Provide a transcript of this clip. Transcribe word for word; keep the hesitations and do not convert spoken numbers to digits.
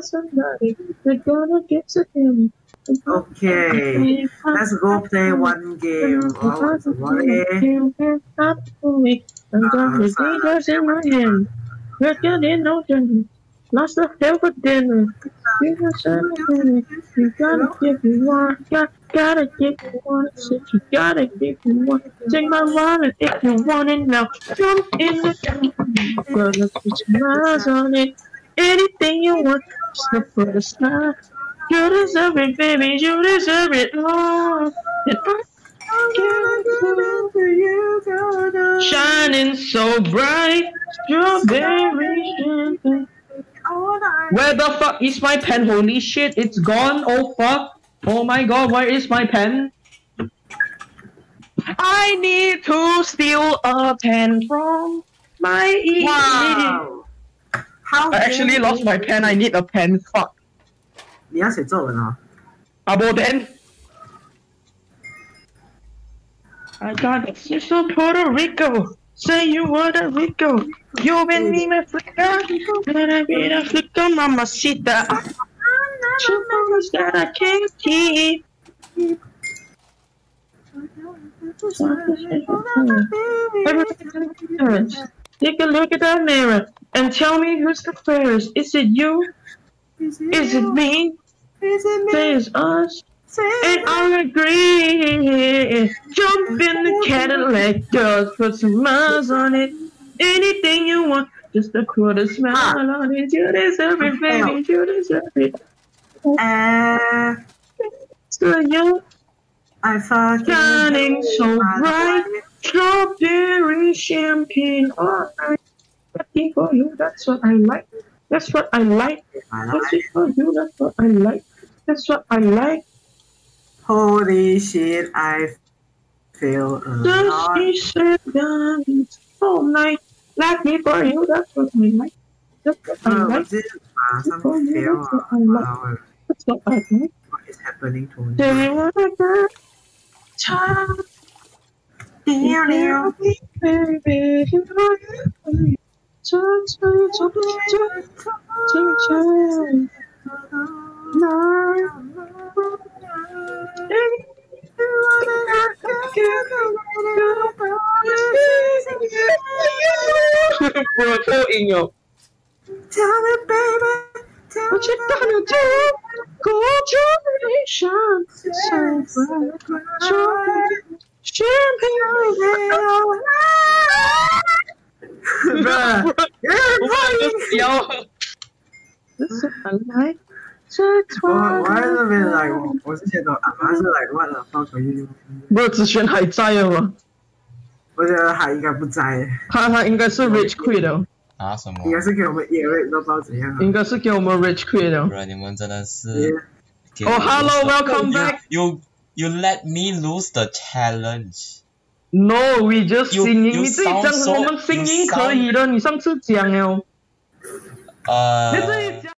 got somebody. They're gonna get to him. Okay, let's go play one game. Oh, somebody. I'm gonna see yours in my hand. Working in no journey. Lost the hell for dinner. You gotta give me one. Got, gotta give me one. Said you gotta give me one. Take my wallet if you want it now. Jump in the girl, let's put your eyes on it. Anything you want, just look for the sky. You deserve it, baby. You deserve it all. And I shining so bright, strawberry champagne. Where the fuck is my pen? Holy shit, it's gone. Oh fuck. Oh my god, where is my pen? I need to steal a pen from my ear. Wow. How I actually lost my pen. I need a pen. Fuck. 你要写作文啊 Abo then. I got a sister Puerto Rico. Say you Puerto Rico. You been me my flicker. Gotta be the flicker, mamacita. Two promise that I can't keep. Take a look at that mirror and tell me who's the fairest. Is it you? Is it me? Say it's us. And I agree. Jump in the Cadillac, girls, put some miles on it. Anything you want, just to put a smile on it. You deserve it, baby. You deserve it. Uh, So you I fucking shining so bright, strawberry champagne all night. Happy for you, that's what I like. That's what I like. That's it for you, that's what I like. That's what I like. Holy shit, I feel alive. Dusty seconds all night. Like me for you, that's what I like. That's what I 呃，我 like. 这马上 fail 啊！ That's what I like. What is happening to me? Do you wanna go? Time. Dear, dear. Baby, you know you. Touch me, touch me, touch me. Bro, so in your. Tell me, baby. Tell What you gonna do? Go generation. So bright. Champagne. Bruh. Yo. This is a light. That's 我 why. 我在那边 like 我我之前都阿妈是 like what the fuck are you doing？ Bro，子轩还在了吗？ 我觉得他应该不在， 他他应该是 Rich Quit 的， 啊什么？ 应该是给我们 ear 都不知道怎样。 应该是给我们 Rich Quit 的。 不然你们真的是。 Oh, hello, welcome back. You you let me lose the challenge. No, we just You- singing. you 你自己讲 sound so- 我们 singing you sound- 可以的，你上次讲了。 呃。 你自己讲。